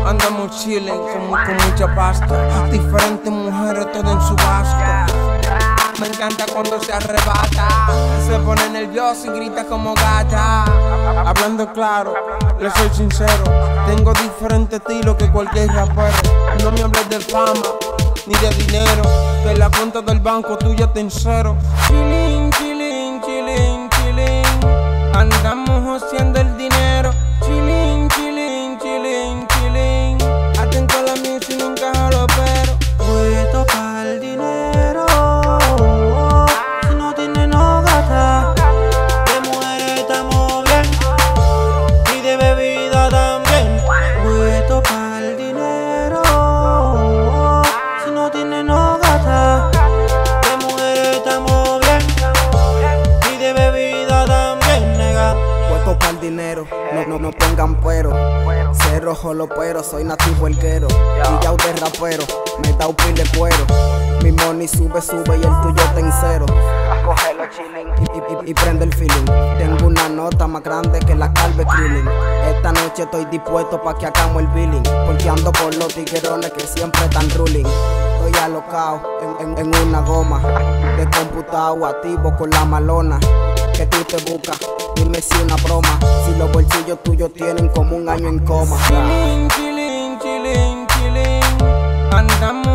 Andamos chilling con mucha pasta. Diferentes mujeres, todo en su gasto. Me encanta cuando se arrebata. Se pone nerviosa y grita como gata. Hablando claro, le soy sincero. Tengo diferentes estilos que cualquier rapero. No me hables de fama ni de dinero, que la cuenta del banco tuya te en cero. Chilling, chilling, chilling, chilling. Andamos haciendo el dinero. Chilling, chilling, chilling, chilling. Atento a la mía si nunca lo pero. Puesto pa'l dinero. Si no tiene no gasta. De mujeres estamos bien y de bebida también. Puesto pa'l dinero. Si no tiene no gasta. De mujeres estamos bien y de bebida también, nega. Puesto pa'l dinero, no pongan pero. Cero jolopero, soy nativo elguero. Y ya de rapero, me da un pile cuero. Mi money sube y el tuyo está en cero. Cógelo chilling y prende el feeling. Tengo una nota más grande que la Calvin Klein. Esta noche estoy dispuesto pa' que hagamos el billing, porque ando por los tiguerones que siempre están ruling. Estoy alocao en una goma, de computado activo con la malona. Que tú te buscas, dime si una broma. Si los bolsillos tuyos tienen como un año en coma. Chilling, chilling, chilling, chilling. Andamos